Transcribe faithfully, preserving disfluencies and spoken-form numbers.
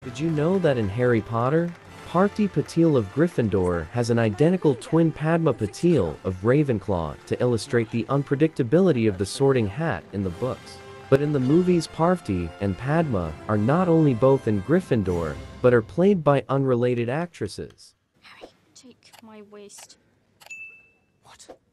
Did you know that in Harry Potter, Parvati Patil of Gryffindor has an identical twin Padma Patil of Ravenclaw to illustrate the unpredictability of the Sorting Hat in the books? But in the movies, Parvati and Padma are not only both in Gryffindor, but are played by unrelated actresses. Harry, take my waist. What?